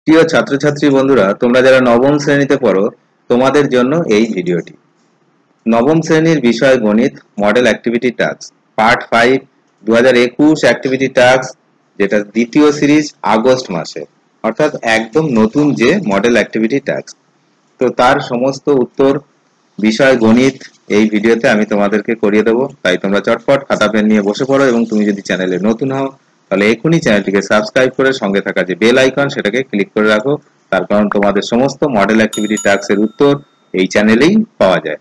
প্রিয় ছাত্রছাত্রী বন্ধুরা, তোমরা যারা নবম শ্রেণীতে পড়ো তোমাদের জন্য এই ভিডিওটি। নবম শ্রেণীর বিষয় গণিত, model activity task part 5 2021 activity task, যেটা দ্বিতীয় সিরিজ আগস্ট মাসে, অর্থাৎ একদম নতুন যে মডেল অ্যাক্টিভিটি টাস্ক। তো তার সমস্ত উত্তর বিষয় গণিত এই ভিডিওতে আমি তোমাদেরকে করিয়ে দেবো। তাই তোমরা চটপট খাতা পেন নিয়ে বসে পড়ো, এবং তুমি যদি চ্যানেলে নতুন হও তাহলে এখনই চ্যানেলটিকে সাবস্ক্রাইব করে সঙ্গে থাকা যে বেল আইকন সেটাকে ক্লিক করে রাখো। তার কারণ তোমাদের সমস্ত মডেল অ্যাক্টিভিটি টাস্কের উত্তর এই চ্যানেলেই পাওয়া যায়।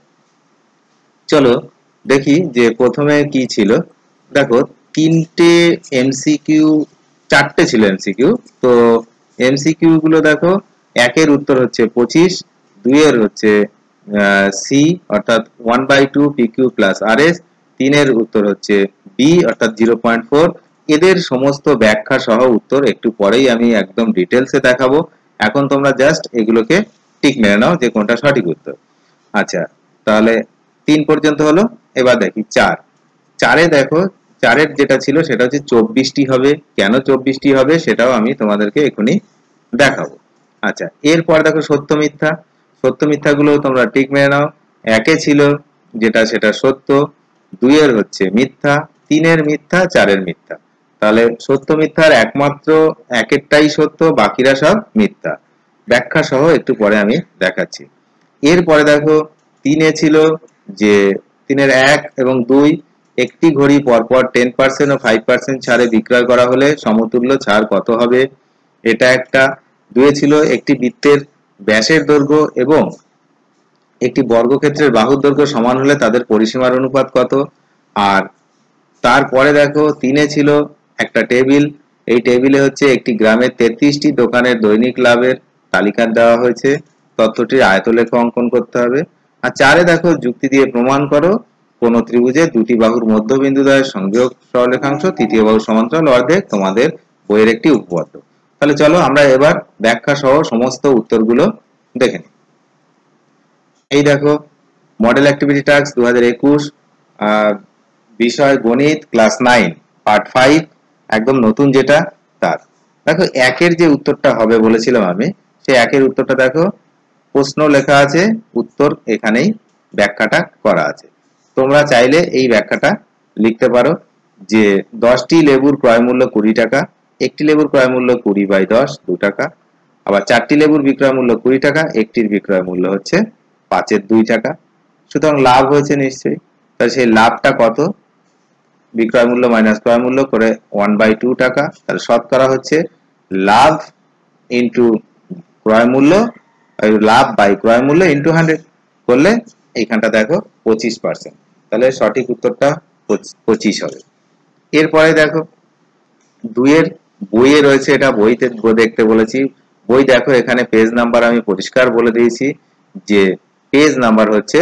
চলো দেখি যে প্রথমে কি ছিল। দেখো, তিনটে এমসিকিউ, চারটে ছিল এমসিকিউ। তো এমসিকিউ গুলো দেখো, একের উত্তর হচ্ছে 25, দুইয়ের হচ্ছে সি অর্থাৎ 1/2 পিকিউ প্লাস আর এস, তিনের উত্তর হচ্ছে বি অর্থাৎ 0.4। এদের সমস্ত ব্যাখ্যা সহ উত্তর একটু পরেই আমি একদম ডিটেলসে দেখাবো। এখন তোমরা জাস্ট এগুলোকে টিক মেরে নাও যে কোনটা সঠিক উত্তর। আচ্ছা, তাহলে 3 পর্যন্ত হলো। এবার দেখি চারে দেখো, চারের যেটা ছিল সেটা হচ্ছে 24টি হবে। কেন 24টি হবে সেটাও আমি তোমাদেরকে এখনই দেখাবো। আচ্ছা, এরপর দেখো সত্য মিথ্যা। সত্য মিথ্যাগুলো তোমরা ঠিক মেনে নাও। একে ছিল যেটা সেটা সত্য, দুইয়ের হচ্ছে মিথ্যা, তিনের মিথ্যা, চারের মিথ্যা। তাহলে সত্য মিথ্যার একমাত্র একেরটাই সত্য, বাকিরা সব মিথ্যা। ব্যাখ্যা সহ একটু পরে আমি দেখাচ্ছি। এরপরে দেখো, তিনে ছিল যে তিনের 1 এবং 2, একটি ঘড়ি পরপর 10% ও 5% ছাড়ে বিক্রয় করা হলে সমতুল্য ছাড় কত হবে, এটা একটা। দুয়ে ছিল একটি বৃত্তের ব্যাসের দৈর্ঘ্য এবং একটি বর্গক্ষেত্রের বাহুর দৈর্ঘ্য সমান হলে তাদের পরিসীমার অনুপাত কত। আর তারপরে দেখো, তিনে ছিল একটা টেবিল। এই টেবিলে হচ্ছে একটি গ্রামের 33টি দোকানের দৈনিক লাভের তালিকা দেওয়া হয়েছে, তথ্যটির আয়তলেখ অঙ্কন করতে হবে। আর চারে দেখো, যুক্তি দিয়ে প্রমাণ করো কোন ত্রিভুজের দুটি বাহুর মধ্যবিন্দুদ্বয়ের সংযোগ সরলরেখাংশ তৃতীয় বাহুর সমান্তরাল অর্ধেক তোমাদের বইয়ের একটি উপপাদ্য। তাহলে চলো আমরা এবার ব্যাখ্যা সহ সমস্ত উত্তরগুলো দেখে নিই। এই দেখো, মডেল অ্যাক্টিভিটি টাস্ক 2021, বিষয় গণিত ক্লাস 9 পার্ট 5, একদম নতুন যেটা তার। দেখো, একের যে উত্তরটা হবে বলেছিলাম আমি, সেই একের উত্তরটা দেখো, প্রশ্ন লেখা আছে, উত্তর এখানেই ব্যাখ্যাটা করা আছে। তোমরা চাইলে এই ব্যাখ্যাটা লিখতে পারো যে 10টি লেবুর ক্রয় মূল্য 20 টাকা, একটি লেবুর ক্রয় মূল্য 20/10 2 টাকা, আবার 4টি লেবুর বিক্রয় মূল্য 20 টাকা, একটির বিক্রয় মূল্য হচ্ছে 5-এর 2 টাকা। সুতরাং লাভ হয়েছে নিশ্চয়ই। তাহলে সেই লাভটা কত? বিক্রয় মূল্য মাইনাস ক্রয় মূল্য করে 1/2 টাকা। তাহলে শতকরা হচ্ছে লাভ ইন্টু ক্রয় মূল্য, লাভ বাই ক্রয় মূল্য ইন্টু 100 করলে এইখানটা দেখো 25%। তাহলে সঠিক উত্তরটা 25 হবে। এরপরে দেখো, দুইয়ের বইয়ে রয়েছে, এটা বইতে দেখতে বলেছি। বই দেখো, এখানে পেজ নাম্বার আমি পরিষ্কার বলে দিয়েছি যে পেজ নাম্বার হচ্ছে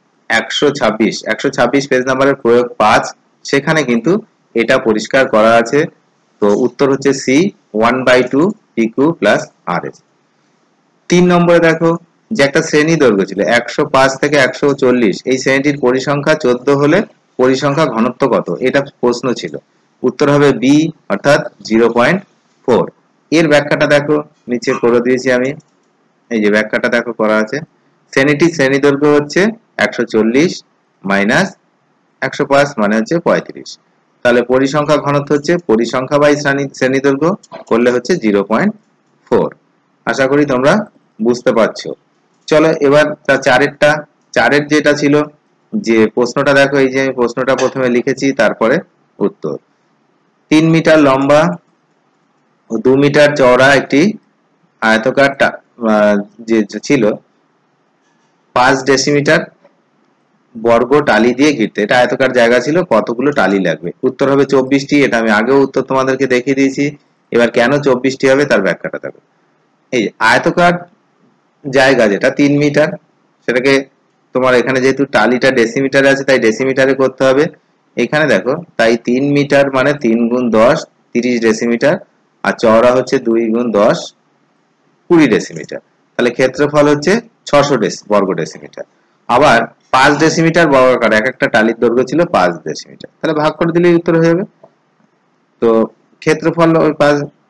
126 পেজ নাম্বারের প্রয়োগ 5, সেখানে কিন্তু এটা পরিষ্কার করা আছে। তো উত্তর হচ্ছে C 1/2 PQ plus R S. 3 নম্বরে দেখো, যে একটা শ্রেণী দৈর্ঘ্য ছিল 105 থেকে 140, এই শ্রেণীটির পরিসংখ্যা 14 হলে পরিসংখ্যা ঘনত্ব কত, এটা প্রশ্ন ছিল। উত্তর হবে বি অর্থাৎ 0.4। এর ব্যাখ্যাটা দেখো নিচে করে দিয়েছি আমি। এই যে ব্যাখ্যাটা দেখো করা আছে, শ্রেণীটির শ্রেণী দৈর্ঘ্য হচ্ছে 140 মাইনাস 105 মানে হচ্ছে 35। তাহলে পরিসংখ্যা ঘনত্ব হচ্ছে পরিসংখ্যা বাই শ্রেণী দৈর্ঘ্য করলে হচ্ছে 0.4। আশা করি তোমরা বুঝতে পারছো। চলো এবার চারের যেটা ছিল যে প্রশ্নটা দেখো, এই যে আমি প্রশ্নটা প্রথমে লিখেছি, তারপরে উত্তর। 3 মিটার লম্বা ও 2 মিটার চওড়া একটি আয়তকার যে ছিল 5 ডেসিমিটার বর্গ টালি দিয়ে ঘিরতে, এটা আয়তকার জায়গা ছিল, কতগুলো টালি লাগবে? উত্তর হবে 24টি। এটা আমি আগেও উত্তর তোমাদেরকে দেখিয়ে দিয়েছি। এবার কেন 24টি হবে তার ব্যাখ্যাটা দেখো। এই আয়তকার জায়গা যেটা 3 মিটার, সেটাকে তোমার এখানে যেহেতু টালিটা ডেসিমিটারে আছে তাই ডেসিমিটারে করতে হবে। এখানে দেখো, তাই 3 মিটার মানে 3 গুণ 10 30 ডেসিমিটার, আর চওড়া হচ্ছে 2 গুণ 10 20 ডেসিমিটার। তাহলে ক্ষেত্রফল হচ্ছে 600 বর্গ ডেসিমিটার। আবার 5 ডেসিমিটার বর্গাকার এক একটা টালির দৈর্ঘ্য ছিল 5 ডেসিমিটার। তাহলে ভাগ করে দিলেই উত্তর হয়ে যাবে। তো ক্ষেত্রফল ওই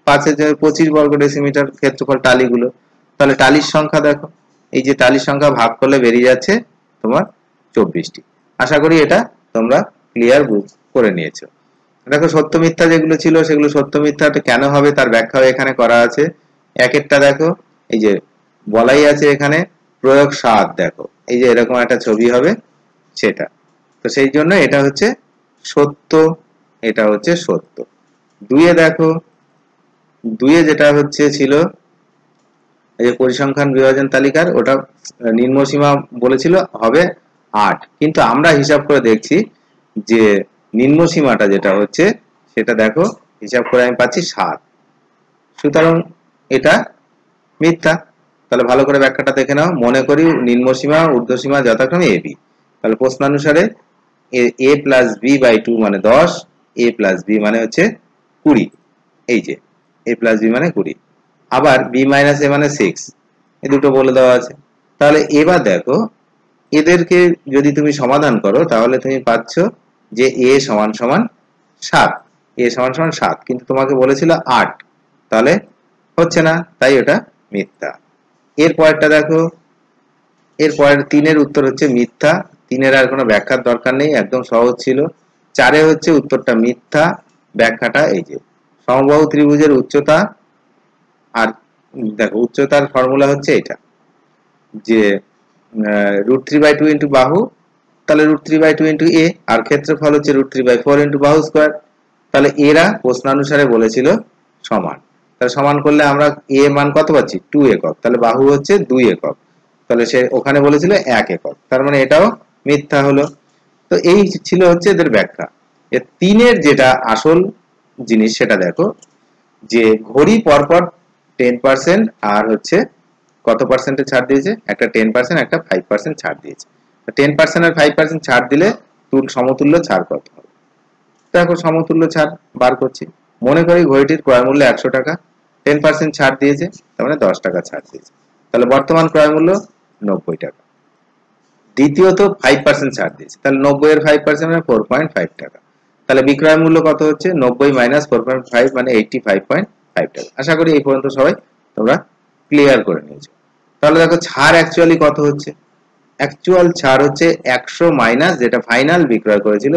5 এর 25 বর্গ ডেসিমিটার ক্ষেত্রফল টালিগুলো। তাহলে টালির সংখ্যা দেখো, এই যে টালির সংখ্যা ভাগ করলে বেরিয়ে যাচ্ছে তোমার 24টি। আশা করি এটা তোমরা ক্লিয়ার করে নিয়েছো। দেখো সত্য মিথ্যা যেগুলো ছিল সেগুলো সত্য মিথ্যাটা কেন হবে তার ব্যাখ্যাও এখানে করা আছে। এক একটা দেখো, এই যে বলাই আছে এখানে প্রয়োগ 7, দেখো এই যে এরকম একটা ছবি হবে সেটা, তো সেই জন্য এটা হচ্ছে সত্য, এটা হচ্ছে সত্য। 2 দেখো, 2 যেটা হচ্ছে ছিল এই যে পরিসংখ্যান বিভাজন তালিকার, ওটা নিম্নসীমা বলেছিল হবে 8, কিন্তু আমরা হিসাব করে দেখছি যে নিম্নসীমাটা যেটা হচ্ছে সেটা দেখো হিসাব করে আমি পাচ্ছি 7, সুতরাং এটা মিথ্যা। তাহলে ভালো করে ব্যাখ্যাটা দেখে নাও। মনে করি নিম্নসীমা ঊর্ধ্বসীমা যথাক্রমে এ বি, তাহলে প্রশ্নানুসারে a প্লাস বি বাই 2 মানে 10, a প্লাস বি মানে হচ্ছে 20, এই যে a প্লাস বি মানে 20, আবার b মাইনাস a মানে 6, এই দুটো বলে দেওয়া আছে। তাহলে এবার দেখো এদেরকে যদি তুমি সমাধান করো তাহলে তুমি পাচ্ছ যে a সমান সমান 7, a সমান সমান 7, কিন্তু তোমাকে বলেছিল 8, তাহলে হচ্ছে না, তাই ওটা মিথ্যা। এর পরেরটা দেখো, এর পরের 3 এর উত্তর হচ্ছে মিথ্যা, 3 এর আর কোনো ব্যাখ্যার দরকার নেই, একদম সহজ ছিল। 4 এ হচ্ছে উত্তরটা মিথ্যা, ব্যাখ্যাটা এই যে সমবাহু ত্রিভুজের উচ্চতা, আর দেখো উচ্চতার ফর্মুলা হচ্ছে এটা যে √3/2 ইন্টু বাহু, তাহলে √3/2 ইন্টু এ, আর ক্ষেত্রফল হচ্ছে √3/4 ইন্টু বাহু স্কয়ার, তাহলে এরা প্রশ্নানুসারে বলেছিল সমান, তাহলে সমান করলে আমরা এ মান কত পাচ্ছি 2 একক, তাহলে বাহু হচ্ছে 2 একক, তাহলে সে ওখানে বলেছিল 1 একক, তার মানে এটাও মিথ্যা হলো। তো এই ছিল হচ্ছে এদের ব্যাখ্যা। এর 3 এর যেটা আসল জিনিস সেটা দেখো, যে ঘড়ি পরপর 10% আর হচ্ছে কত পার্সেন্টে ছাড় দিয়েছে, একটা 10% একটা 5% ছাড় দিয়েছে। 10% আর 5% ছাড় দিলে সমতুল্য ছাড় কত হবে, দেখো সমতুল্য ছাড় বার করছি। মনে করি ঘড়িটির ক্রয় মূল্য 100 টাকা, 10% ছাড় দিয়েছে, তার মানে 10 টাকা ছাড় দিয়েছে, তাহলে বর্তমান ক্রয় মূল্য 90 টাকা। দ্বিতীয়ত 5% ছাড় দিয়েছে, তাহলে 90 এর 5% মানে 4.5 টাকা, তাহলে বিক্রয় মূল্য কত হচ্ছে 90 মাইনাস 4.5 মানে 85.5 টাকা। আশা করি এই পর্যন্ত সবাই তোমরা ক্লিয়ার করে নিয়েছো। তাহলে দেখো ছাড় অ্যাকচুয়ালি কত হচ্ছে, অ্যাকচুয়াল ছাড় হচ্ছে 100 মাইনাস যেটা ফাইনাল বিক্রয় করেছিল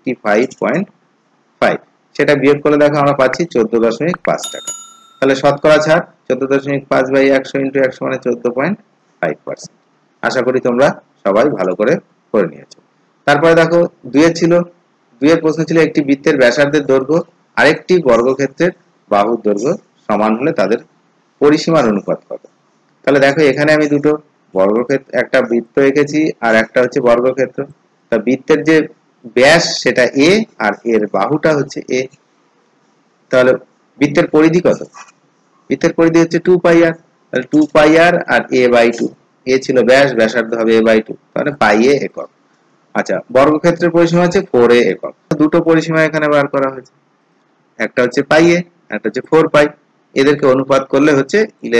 85.5, সেটা বিয়োগ করে দেখো আমরা পাচ্ছি 14.5 টাকা। তাহলে শতকরা ছাড় 14.5 বাই 100 ইন্টু 100 মানে 14.5%। আশা করি তোমরা সবাই ভালো করে করে নিয়েছো। তারপরে দেখো 2 এর ছিল, 2 এর প্রশ্ন ছিল একটি বৃত্তের ব্যাসার্ধের দৈর্ঘ্য আরেকটি বর্গক্ষেত্রের বাহুর দৈর্ঘ্য সমান হলে তাদের পরিসীমার অনুপাত কত। তাহলে দেখো এখানে আমি দুটো বর্গক্ষেত্র, একটা বৃত্ত এঁকেছি আর একটা হচ্ছে বর্গক্ষেত্র। তা বৃত্তের যে ব্যাস সেটা a আর এর বাহুটা হচ্ছে a, তাহলে বৃত্তের পরিধি কত, বৃত্তের পরিধি হচ্ছে 2 পাই r, তাহলে 2 পাই r আর a বাই 2, a ছিল ব্যাস, ব্যাসার্ধ হবে a বাই 2, তাহলে পাই a একক। আচ্ছা বর্গক্ষেত্রের পরিসীমা হচ্ছে 4a একক, দুটো পরিসীমা এখানে বার করা হয়েছে, একটা হচ্ছে পাই a একটা হচ্ছে 4 পাই, এদেরকে অনুপাত করলে হচ্ছে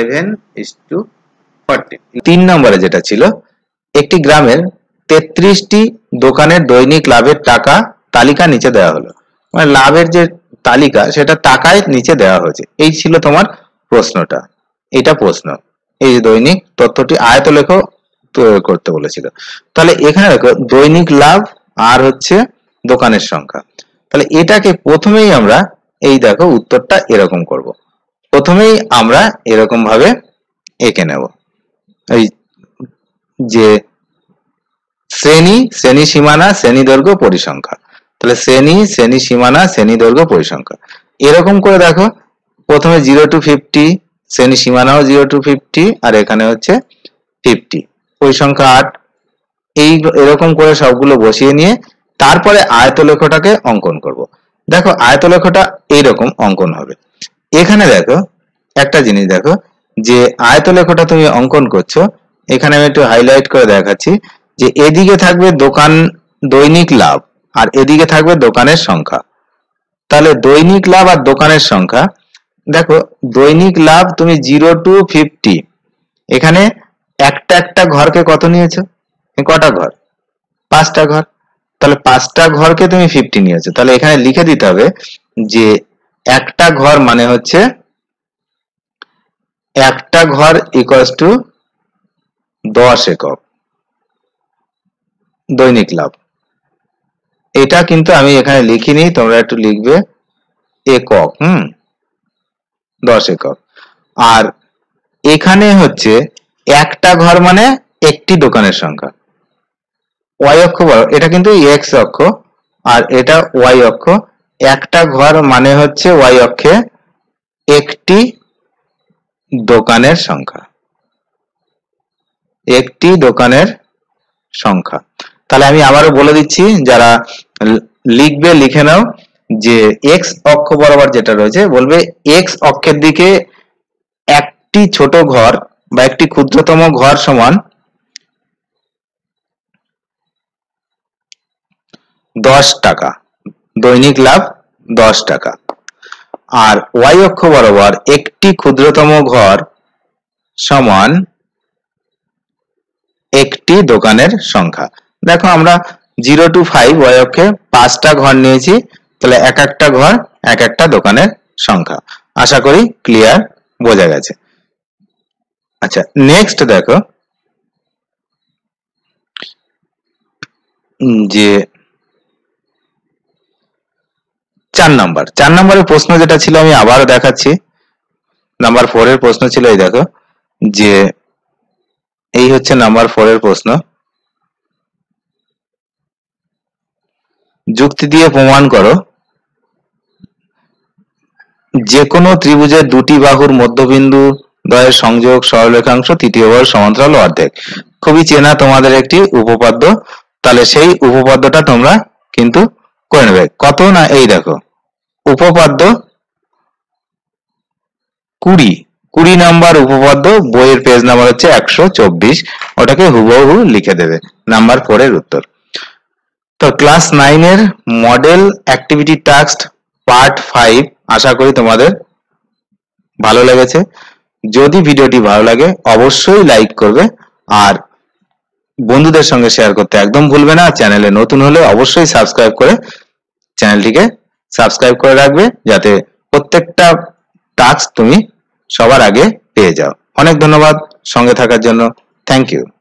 11:40। 3 নম্বরে যেটা ছিল একটি গ্রামের 33টি দোকানের দৈনিক লাভের টাকা তালিকা নিচে দেওয়া হলো, মানে লাভের যে তালিকা সেটা টাকায় নিচে দেওয়া হয়েছে, এই ছিল তোমার প্রশ্নটা, এটা প্রশ্ন। এই যে দৈনিক তথ্যটি আয়তলেখ করতে বলেছিল, তাহলে এখানে দেখো দৈনিক লাভ আর হচ্ছে দোকানের সংখ্যা, তাহলে এটাকে প্রথমেই আমরা এই দেখো উত্তরটা এরকম করব, প্রথমেই আমরা এরকম ভাবে এঁকে নেব, এই যে শ্রেণী, শ্রেণী সীমানা, শ্রেণী দৈর্ঘ্য, পরিসংখ্যা, তাহলে শ্রেণী, শ্রেণী সীমানা, শ্রেণী দৈর্ঘ্য, পরিসংখ্যা এরকম করে দেখো প্রথমে 0 to 50, শ্রেণী সীমানাও 0 to 50 আর এখানে হচ্ছে 50, পরিসংখ্যা 8, এই এরকম করে সবগুলো বসিয়ে নিয়ে তারপরে আয়তলেখটাকে অঙ্কন করব। দেখো আয়তলেখটা এইরকম অঙ্কন হবে। এখানে দেখো একটা জিনিস দেখো, যে আয়তলেখটা তুমি অঙ্কন করছো, এখানে আমি একটু হাইলাইট করে দেখাচ্ছি যে এদিকে থাকবে দোকান দৈনিক লাভ আর এদিকে থাকবে দোকানের সংখ্যা, তাহলে দৈনিক লাভ আর দোকানের সংখ্যা, দেখো দৈনিক লাভ তুমি 0 to 50, এখানে একটা একটা ঘরকে কত নিয়েছো, কটা ঘর, 5টা ঘর, তাহলে 5টা ঘরকে তুমি 50 নিয়েছো, তাহলে এখানে লিখে দিতে হবে যে একটা ঘর মানে হচ্ছে একটা ঘর ইকুয়ালস টু 10 একক দৈনিক লাভ। এটা কিন্তু আমি এখানে লিখিনি, তোমরা একটু লিখবে একক। 10 একক। আর এখানে হচ্ছে একটা ঘর মানে একটি দোকানের সংখ্যা। ওয়াই অক্ষ বলো, এটা কিন্তু এক্স অক্ষ আর এটা ওয়াই অক্ষ। একটা ঘর মানে হচ্ছে ওয়াই অক্ষে একটি দোকানের সংখ্যা, একটি দোকানের সংখ্যা। তাহলে আমি আবারও বলে দিচ্ছি, যারা লিখবে লিখে নাও যে এক্স অক্ষ বরাবর যেটা রয়েছে বলবে এক্স অক্ষের দিকে একটি ছোট ঘর বা একটি ক্ষুদ্রতম ঘর সমান 10 টাকা, দৈনিক লাভ 10 টাকা। আর ওয়াই অক্ষ বরাবর একটি ক্ষুদ্রতম ঘর সমান একটি দোকানের সংখ্যা। দেখো আমরা 0 to 5 ওয়াই অক্ষে 5টা ঘর নিয়েছি, তাহলে এক একটা ঘর এক একটা দোকানের সংখ্যা। আশা করি ক্লিয়ার, বোঝা গেছে। আচ্ছা, নেক্সট দেখো যে 4 নম্বরের প্রশ্ন যেটা ছিল আমি আবারও দেখাচ্ছি। নাম্বার 4 এর প্রশ্ন ছিল, এই দেখো যে এই হচ্ছে নাম্বার 4 এর প্রশ্ন। যুক্তি দিয়ে প্রমাণ করো যে কোনো ত্রিভুজের দুটি বাহুর মধ্যবিন্দু দ্বয়ের সংযোগ সরলরেখাংশ তৃতীয় বাহুর সমান্তরাল অর্ধেক। খুবই চেনা তোমাদের একটি উপপাদ্য, তাহলে সেই উপপাদ্যটা তোমরা কিন্তু করে নেবে। কত না, এই দেখো উপপাদ্য 20 নাম্বার উপপাদ্য, বইয়ের পেজ নাম্বার হচ্ছে 124, ওটাকে হুবহু লিখে দেবে নাম্বার 4 এর উত্তর। তো ক্লাস 9 এর মডেল অ্যাক্টিভিটি টাস্ক পার্ট 5 আশা করি তোমাদের ভালো লেগেছে। যদি ভিডিওটি ভালো লাগে অবশ্যই লাইক করবে আর বন্ধুদের সঙ্গে শেয়ার করতে একদম ভুলবে না। চ্যানেলে নতুন হলে অবশ্যই সাবস্ক্রাইব করে চ্যানেলটিকে সাবস্ক্রাইব করে রাখবে, যাতে প্রত্যেকটা টাস্ক তুমি সবার আগে পেয়ে যাও। অনেক ধন্যবাদ সঙ্গে থাকার জন্য। Thank you.